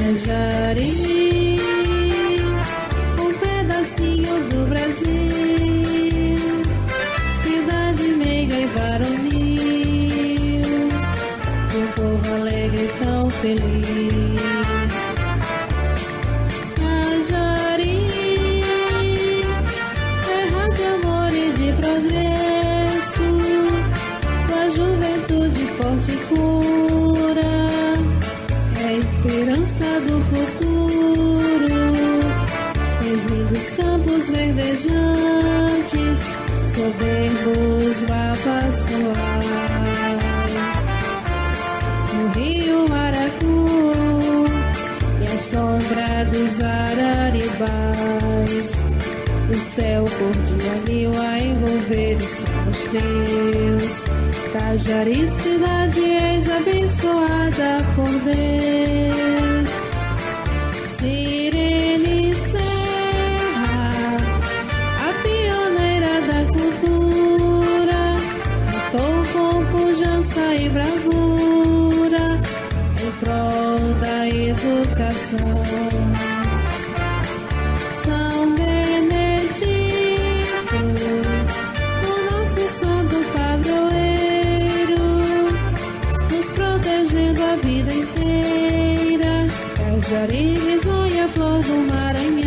Cajari, um pedacinho do Brasil, cidade meiga e varonil, um povo alegre e tão feliz. Cajari, terra de amor e de progresso, da juventude forte e pura, é a esperança do futuro. Os lindos campos verdejantes, soberbos mapas soares, no rio Aracu e a sombra dos araribais, o céu cor de anil a envolver os sonhos teus. Cajari, cidade, és abençoada por Deus. Cirene Serra, a pioneira da cultura, cantou com pujança e bravura em prol da educação. São Benedito, o nosso santo padroeiro, nos protegendo a vida inteira. Cajari, risonha, flor do Maranhão.